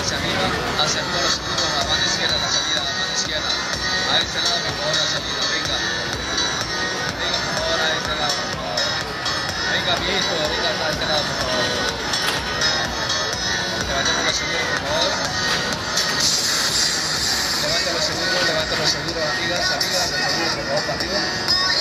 hacia arriba, hacia todos los seguros, a mano izquierda, la salida, a mano izquierda. A este lado, por favor, la salida, venga. Venga, por favor, a este lado, por favor. Venga, viejito, venga a este lado, por favor. Levantemos los seguros, por favor. Levanta los seguros, amigas, los seguros, por favor, para arriba.